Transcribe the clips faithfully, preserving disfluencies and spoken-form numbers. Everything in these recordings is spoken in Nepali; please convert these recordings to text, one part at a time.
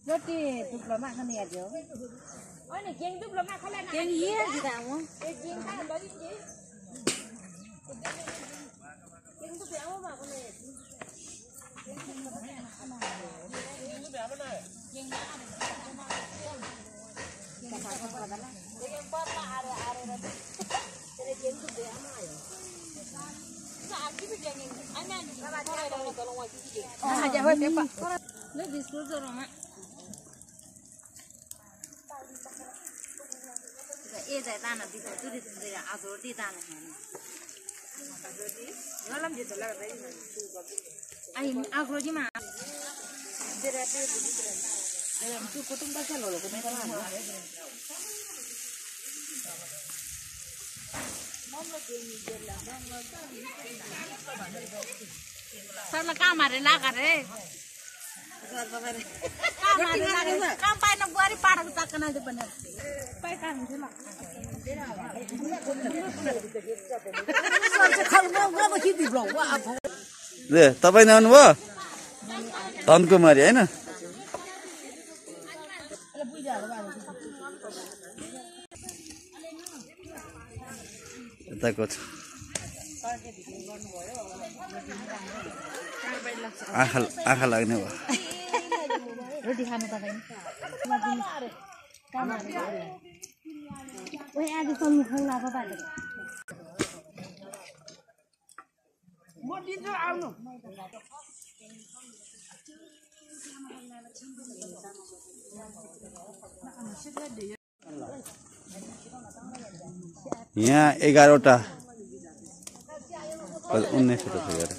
रोटी टुक्रोमा खाने यादियो अनि गेङ टुक्रोमा खाला न गेङ ये दिदा म एक गेङ खा बडी के गेङ टुक्रो आउ मा कोले गेङ टुक्रो खाना गेङ भ्याम न गेङ गेङ पर्ला आरे आरे र तेरे गेङ टुक्रो आमा आयो साकी भी गेङ अनि अनि मलाई रहे त लवा कि आ जा हो पेपा ले बिस्कुट जरोमा ए जाय दाना दिन्छ दुरी दिन्छ आज रोटी दाना खाने रोटी गलम जे तला गई आई आग्रोजी मा जेरा पे ए तू कुटुंब का चलो को नहीं करना मम्मा के नि जेला मम्मा सरला काम मारे लागा रे सर बगरे काम मारे लागा काम पाइन बुआरी पाडा तकना दे बने पाइ काम हुला ले तपाई नानु भयो धनकुमारी हैन यताको छ आँखा आँखा लाग्ने भयो रोटी खानु तपाईँ ओए आज सम्मु खाउला बाबाले म दिन्छु आउनु यहाँ एघारवटा उन्नाइसवटा छ यार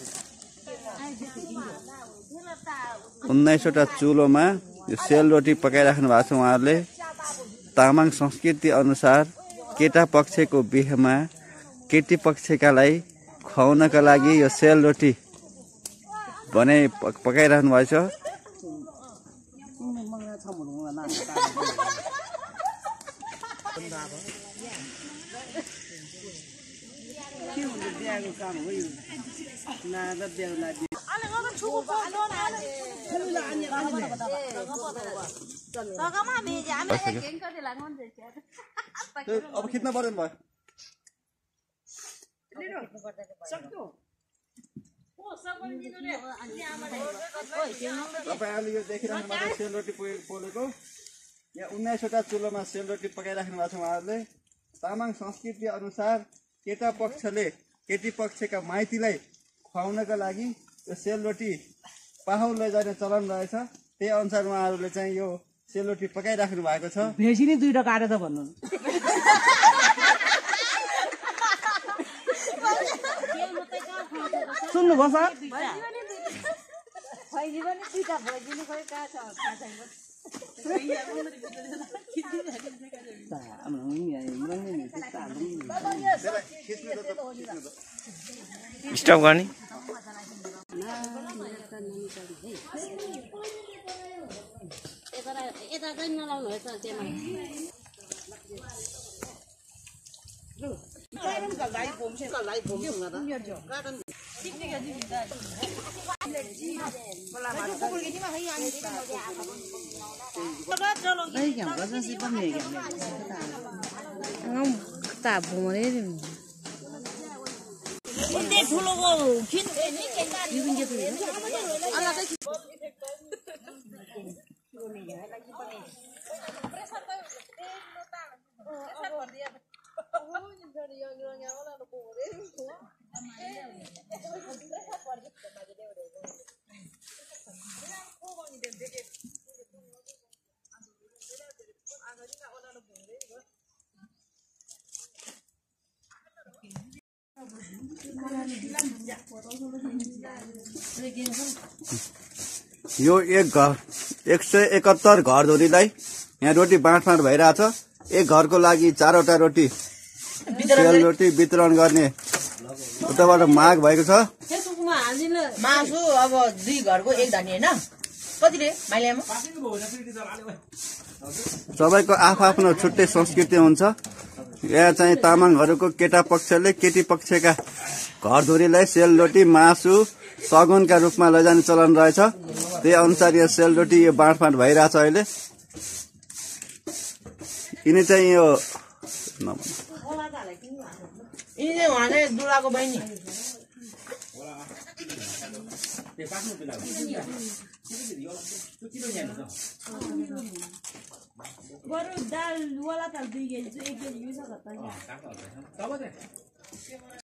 उन्नाइसवटा चुलोमा यो सेलरोटी पकाइराख्नु भएको छ उहाँहरूले तामाङ संस्कृति अनुसार केटा पक्षको बिहेमा केटी पक्षकालाई खुवाउनका लागि यो सेलरोटी भने पकाइराख्नु भएको छ अब खिच्न पर्दैन भयो तपाईँहरूले यो देखिराख्नु भएको सेलरोटी पोलेको यहाँ उन्नाइसवटा चुलोमा सेलरोटी पकाइराख्नु भएको छ उहाँहरूले तामाङ संस्कृति अनुसार केटा पक्षले केटी पक्षका माइतीलाई खुवाउनका लागि यो सेलरोटी पाहु लैजाने चलन रहेछ त्यही अनुसार उहाँहरूले चाहिँ यो सेलरोटी पकाइराख्नु भएको छ भेसी नि दुईटा काटेछ भन्नु सुन्नु भयो सर स्टप गर्ने यता चाहिँ नलाउनु है त त्यहाँ यो एक घर एक सय एकहत्तर घर धुरीलाई यहाँ रोटी बाँडफाँड भइरहेछ एक घरको लागि चारवटा रोटी सेलरोटी वितरण गर्ने उताबाट माग भएको छ मासु अब दुई घरको एक धानी हैन कतिले माइल्यामा सबैको आफ्नो छुट्टै संस्कृति हुन्छ यहाँ चाहिँ तामाङहरूको केटा पक्षले केटी पक्षका घरधुरीलाई सेलरोटी मासु सगुनका रूपमा लैजाने चलन रहेछ। त्यही अनुसार यो सेलरोटी यो बाँडफाँड भइरहेछ अहिले। यिनी चाहिँ यो यिनी उहाँले दुलाको बहिनी बरु दाल वाला त दुई केजी एक केजी